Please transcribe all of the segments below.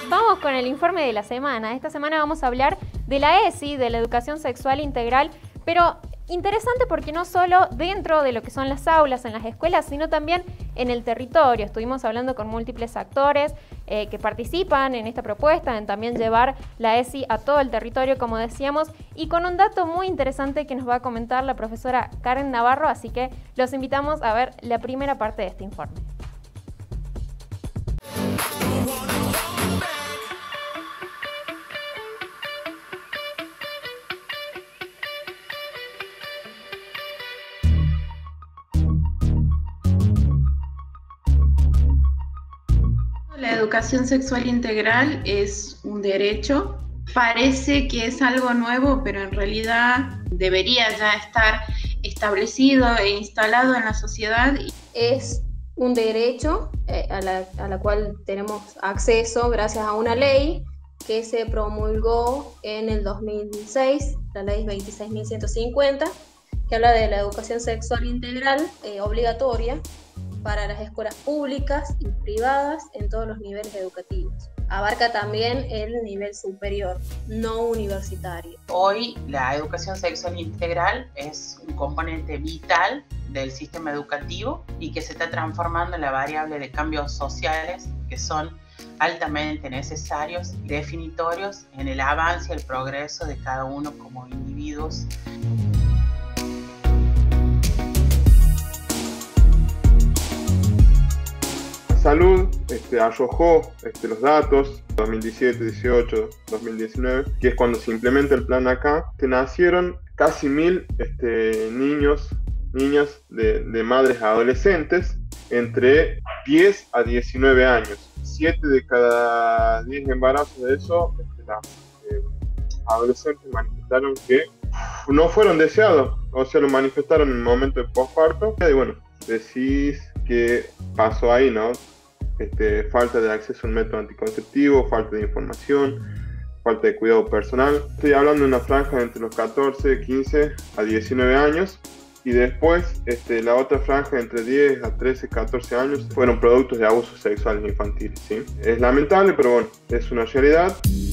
Vamos con el informe de la semana. Esta semana vamos a hablar de la ESI, de la educación sexual integral, pero interesante porque no solo dentro de lo que son las aulas, en las escuelas, sino también en el territorio. Estuvimos hablando con múltiples actores que participan en esta propuesta, en también llevar la ESI a todo el territorio, como decíamos, y con un dato muy interesante que nos va a comentar la profesora Karen Navarro, así que los invitamos a ver la primera parte de este informe. La educación sexual integral es un derecho. Parece que es algo nuevo, pero en realidad debería ya estar establecido e instalado en la sociedad. Es un derecho a la cual tenemos acceso gracias a una ley que se promulgó en el 2006, la ley 26.150, que habla de la educación sexual integral obligatoria para las escuelas públicas y privadas en todos los niveles educativos. Abarca también el nivel superior, no universitario. Hoy la educación sexual integral es un componente vital del sistema educativo y que se está transformando en la variable de cambios sociales que son altamente necesarios y definitorios en el avance y el progreso de cada uno como individuos. Salud arrojó los datos 2017, 18, 2019, que es cuando se implementa el plan acá, que nacieron casi 1000 niñas de madres adolescentes entre 10 a 19 años. 7 de cada 10 embarazos de eso, las adolescentes manifestaron que no fueron deseados, o sea, lo manifestaron en el momento de posparto. Y bueno, decís qué pasó ahí, ¿no? Falta de acceso a un método anticonceptivo, falta de información, falta de cuidado personal. Estoy hablando de una franja entre los 14, 15 a 19 años y después la otra franja entre 10 a 13, 14 años fueron productos de abusos sexuales infantiles, ¿sí? Es lamentable, pero bueno, es una realidad.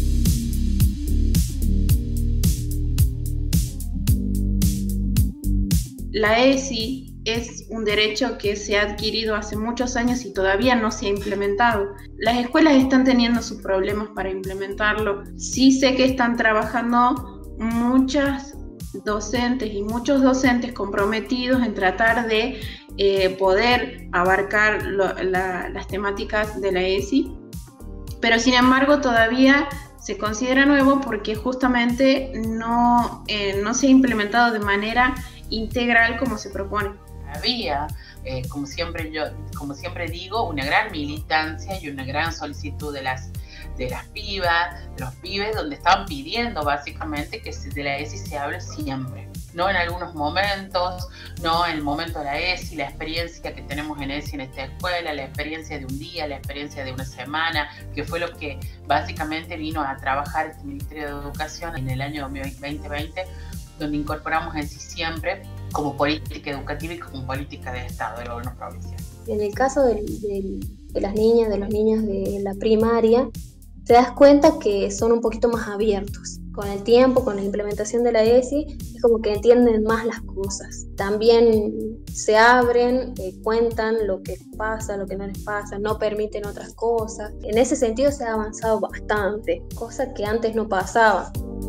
La ESI es un derecho que se ha adquirido hace muchos años y todavía no se ha implementado. Las escuelas están teniendo sus problemas para implementarlo. Sí sé que están trabajando muchas docentes y muchos docentes comprometidos en tratar de poder abarcar las temáticas de la ESI, pero sin embargo todavía se considera nuevo porque justamente no se ha implementado de manera integral como se propone. Había, como siempre digo, una gran militancia y una gran solicitud de las pibas, de los pibes, donde estaban pidiendo básicamente que de la ESI se hable siempre, no en algunos momentos, no en el momento de la ESI, la experiencia que tenemos en ESI en esta escuela, la experiencia de un día, la experiencia de una semana, que fue lo que básicamente vino a trabajar este Ministerio de Educación en el año 2020, donde incorporamos ESI siempre como política educativa y como política de Estado, del gobierno provincial. En el caso de las niñas, de los niños de la primaria, te das cuenta que son un poquito más abiertos. Con el tiempo, con la implementación de la ESI, es como que entienden más las cosas. También se abren, cuentan lo que les pasa, lo que no les pasa, no permiten otras cosas. En ese sentido se ha avanzado bastante, cosa que antes no pasaba.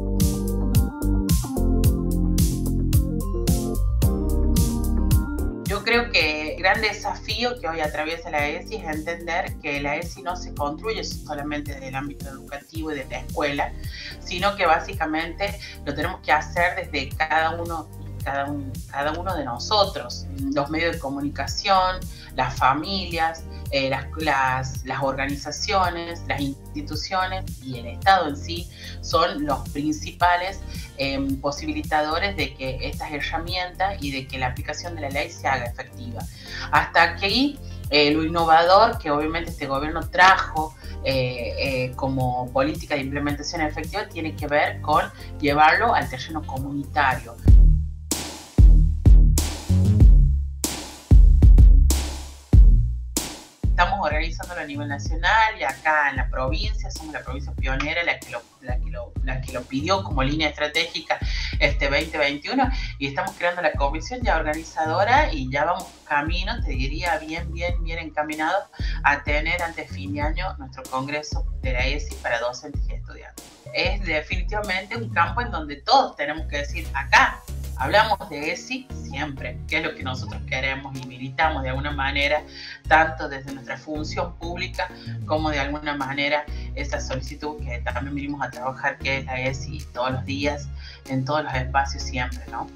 Yo creo que el gran desafío que hoy atraviesa la ESI es entender que la ESI no se construye solamente desde el ámbito educativo y de la escuela, sino que básicamente lo tenemos que hacer desde cada uno de nosotros, los medios de comunicación, las familias, las organizaciones, las instituciones y el Estado en sí son los principales posibilitadores de que estas herramientas y de que la aplicación de la ley se haga efectiva. Hasta aquí lo innovador que obviamente este gobierno trajo como política de implementación efectiva tiene que ver con llevarlo al terreno comunitario. Estamos organizándolo a nivel nacional y acá en la provincia, somos la provincia pionera, la que lo pidió como línea estratégica 2021, y estamos creando la comisión ya organizadora y ya vamos camino, te diría, bien encaminados a tener antes de fin de año nuestro congreso de la ESI para docentes y estudiantes. Es definitivamente un campo en donde todos tenemos que decir, acá hablamos de ESI siempre, que es lo que nosotros queremos y militamos de alguna manera, tanto desde nuestra función pública como de alguna manera esa solicitud que también venimos a trabajar, que es la ESI todos los días, en todos los espacios siempre, ¿no?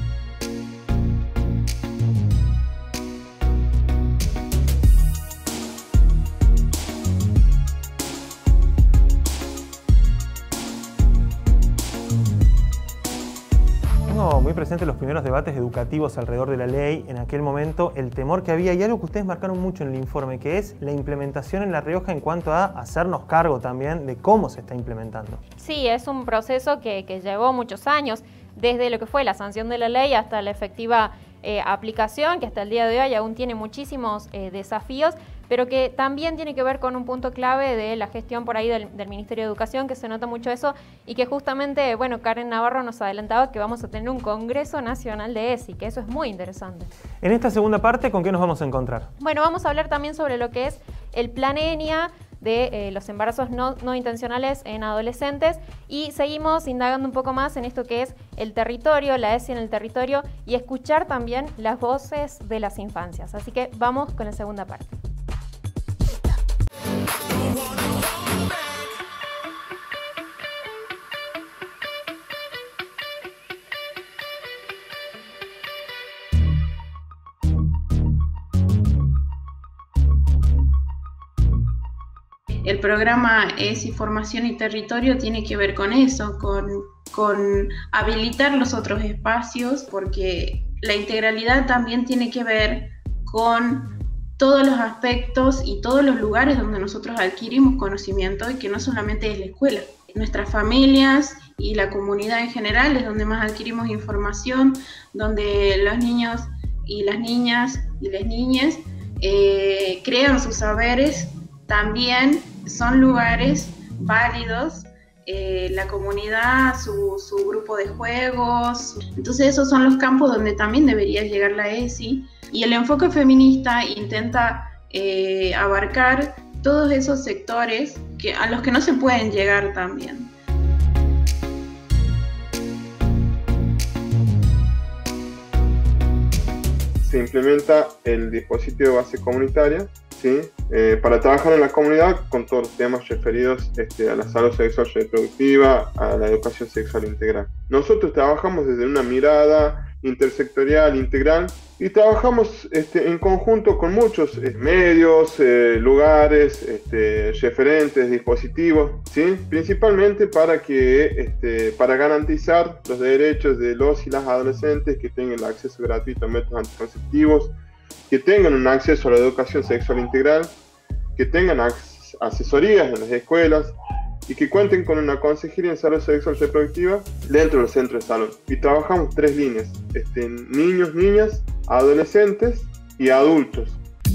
Muy presente los primeros debates educativos alrededor de la ley, en aquel momento el temor que había y algo que ustedes marcaron mucho en el informe, que es la implementación en La Rioja en cuanto a hacernos cargo también de cómo se está implementando. Sí, es un proceso que llevó muchos años, desde lo que fue la sanción de la ley hasta la efectiva aplicación, que hasta el día de hoy aún tiene muchísimos desafíos, pero que también tiene que ver con un punto clave de la gestión por ahí del Ministerio de Educación, que se nota mucho eso, y que justamente, bueno, Karen Navarro nos adelantaba que vamos a tener un Congreso Nacional de ESI, que eso es muy interesante. En esta segunda parte, ¿con qué nos vamos a encontrar? Bueno, vamos a hablar también sobre lo que es el Plan ENIA, de los embarazos no intencionales en adolescentes, y seguimos indagando un poco más en esto que es el territorio, la ESI en el territorio, y escuchar también las voces de las infancias. Así que vamos con la segunda parte. El programa ESI Formación y Territorio tiene que ver con eso, con habilitar los otros espacios, porque la integralidad también tiene que ver con todos los aspectos y todos los lugares donde nosotros adquirimos conocimiento, y que no solamente es la escuela. Nuestras familias y la comunidad en general es donde más adquirimos información, donde los niños y las niñas y las niñas crean sus saberes. También son lugares válidos, la comunidad, su grupo de juegos. Entonces esos son los campos donde también debería llegar la ESI, y el enfoque feminista intenta abarcar todos esos sectores a los que no se pueden llegar también. Se implementa el dispositivo de base comunitaria, ¿sí? Para trabajar en la comunidad con todos los temas referidos a la salud sexual reproductiva, a la educación sexual integral. Nosotros trabajamos desde una mirada intersectorial, integral, y trabajamos en conjunto con muchos medios, lugares, referentes, dispositivos, ¿sí? Principalmente para garantizar los derechos de los y las adolescentes, que tengan el acceso gratuito a métodos anticonceptivos, que tengan un acceso a la educación sexual integral, que tengan asesorías en las escuelas y que cuenten con una consejería en salud sexual reproductiva dentro del centro de salud. Y trabajamos 3 líneas, niños, niñas, adolescentes y adultos.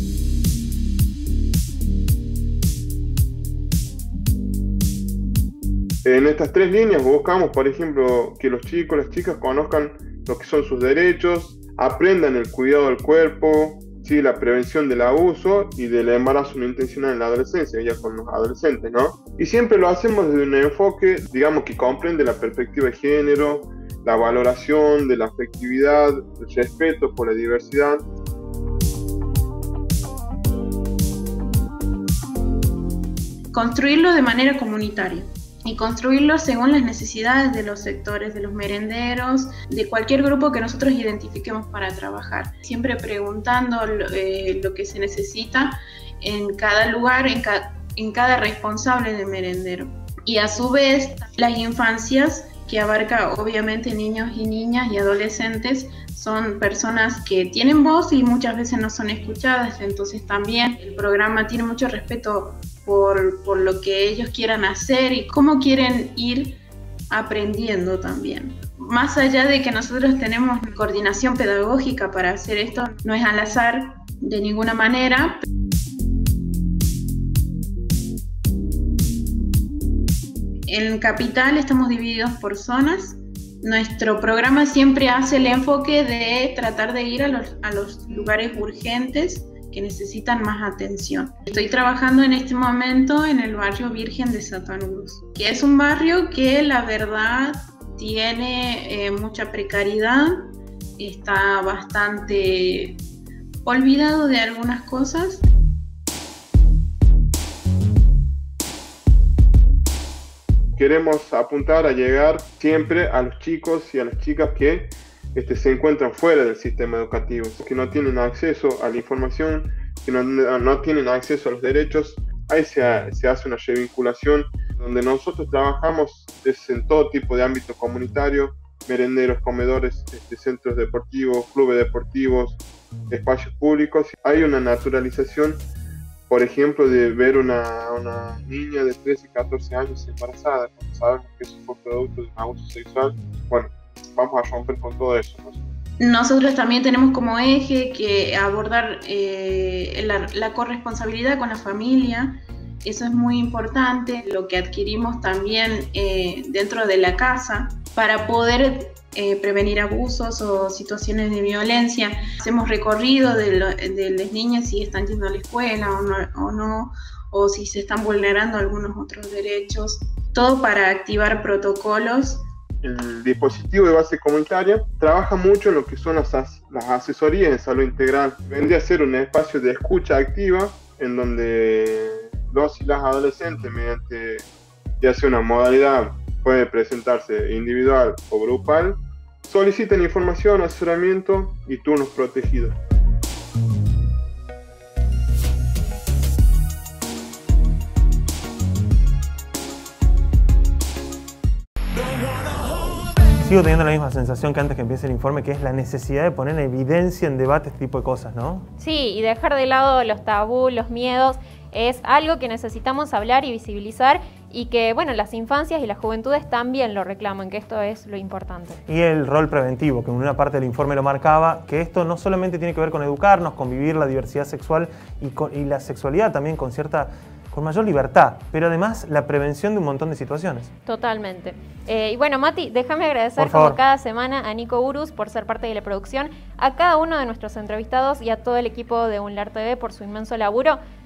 En estas 3 líneas buscamos, por ejemplo, que los chicos, las chicas conozcan lo que son sus derechos, aprendan el cuidado del cuerpo, ¿sí? La prevención del abuso y del embarazo no intencional en la adolescencia, ya con los adolescentes, ¿no? Y siempre lo hacemos desde un enfoque, digamos, que comprende la perspectiva de género, la valoración de la afectividad, el respeto por la diversidad. Construirlo de manera comunitaria y construirlo según las necesidades de los sectores, de los merenderos, de cualquier grupo que nosotros identifiquemos para trabajar. Siempre preguntando lo que se necesita en cada lugar, en cada responsable de merendero. Y a su vez, las infancias, que abarca obviamente niños y niñas y adolescentes, son personas que tienen voz y muchas veces no son escuchadas. Entonces también el programa tiene mucho respeto por lo que ellos quieran hacer y cómo quieren ir aprendiendo también. Más allá de que nosotros tenemos coordinación pedagógica para hacer esto, no es al azar de ninguna manera. En Capital estamos divididos por zonas. Nuestro programa siempre hace el enfoque de tratar de ir a los lugares urgentes que necesitan más atención. Estoy trabajando en este momento en el barrio Virgen de Satanudos, que es un barrio que la verdad tiene mucha precariedad, está bastante olvidado de algunas cosas. Queremos apuntar a llegar siempre a los chicos y a las chicas que se encuentran fuera del sistema educativo, que no tienen acceso a la información, que no tienen acceso a los derechos. Ahí se hace una revinculación donde nosotros trabajamos en todo tipo de ámbito comunitario, merenderos, comedores, centros deportivos, clubes deportivos, espacios públicos. Hay una naturalización, por ejemplo, de ver una niña de 13, 14 años embarazada, cuando sabemos que eso fue producto de un abuso sexual. Bueno, vamos a romper con todo eso, ¿no? Nosotros también tenemos como eje que abordar la corresponsabilidad con la familia. Eso es muy importante, lo que adquirimos también dentro de la casa para poder prevenir abusos o situaciones de violencia. Hacemos recorrido de las niñas si están yendo a la escuela o no, o si se están vulnerando algunos otros derechos, todo para activar protocolos. El dispositivo de base comunitaria trabaja mucho en lo que son las asesorías en salud integral. Vendría a ser un espacio de escucha activa en donde los y las adolescentes, mediante ya sea una modalidad, puede presentarse individual o grupal, solicitan información, asesoramiento y turnos protegidos. Sigo teniendo la misma sensación que antes que empiece el informe, que es la necesidad de poner en evidencia en debate este tipo de cosas, ¿no? Sí, y dejar de lado los tabús, los miedos. Es algo que necesitamos hablar y visibilizar y que, bueno, las infancias y las juventudes también lo reclaman, que esto es lo importante. Y el rol preventivo, que en una parte del informe lo marcaba, que esto no solamente tiene que ver con educarnos, con vivir la diversidad sexual y la sexualidad también con mayor libertad, pero además la prevención de un montón de situaciones. Totalmente. Y bueno, Mati, déjame agradecer como cada semana a Nico Urus por ser parte de la producción, a cada uno de nuestros entrevistados y a todo el equipo de UNLAR TV por su inmenso laburo.